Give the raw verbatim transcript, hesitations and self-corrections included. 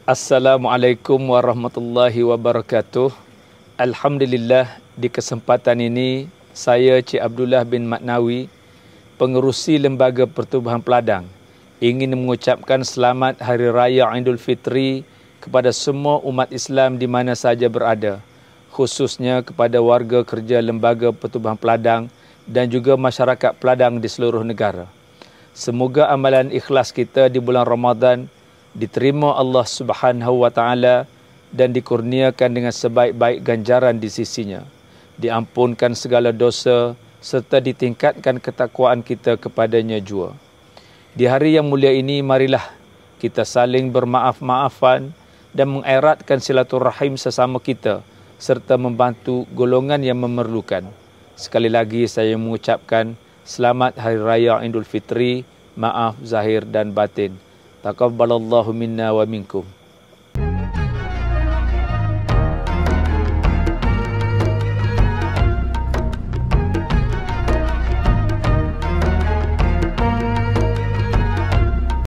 Assalamualaikum warahmatullahi wabarakatuh. Alhamdulillah, di kesempatan ini saya Cik Abdullah bin Maknawi, pengerusi Lembaga Pertubuhan Peladang, ingin mengucapkan selamat Hari Raya Aidul Fitri kepada semua umat Islam di mana saja berada, khususnya kepada warga kerja Lembaga Pertubuhan Peladang dan juga masyarakat peladang di seluruh negara. Semoga amalan ikhlas kita di bulan Ramadan diterima Allah Subhanahu wa taala dan dikurniakan dengan sebaik-baik ganjaran di sisinya. Diampunkan segala dosa serta ditingkatkan ketakwaan kita kepadanya jua. Di hari yang mulia ini, marilah kita saling bermaaf-maafan dan mengeratkan silaturahim sesama kita serta membantu golongan yang memerlukan. Sekali lagi saya mengucapkan selamat Hari Raya Aidul Fitri, maaf zahir dan batin. Taqabbalallahu minna wa minkum.